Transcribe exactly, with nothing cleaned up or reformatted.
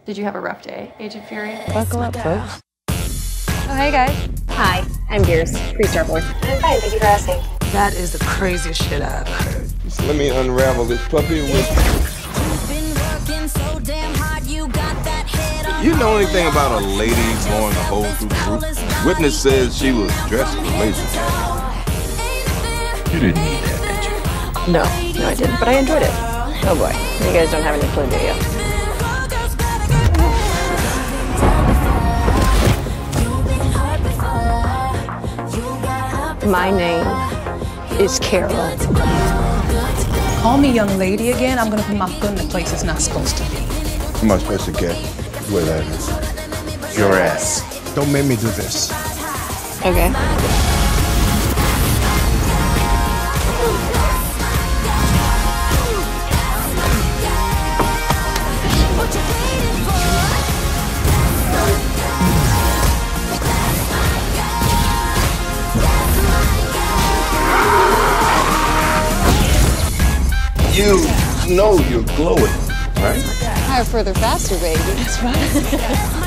Did you have a rough day, Agent Fury? Buckle up, folks. Oh, hey guys. Hi, I'm Beers, pre-Star Wars. I'm fine, thank you for asking. That is the craziest shit I've heard. Just let me unravel this puppy with... You know anything about a lady blowing a hole through the roof? Witness says she was dressed for laser tag. You didn't need that, did you? No, no I didn't, but I enjoyed it. Oh boy, you guys don't have any clue, do you? My name is Carol. Call me young lady again, I'm gonna put my foot in the place it's not supposed to be. How am I supposed to get where that is? Your ass. Don't make me do this. Okay. You know you're glowing, right? Higher, further, faster, baby. That's right.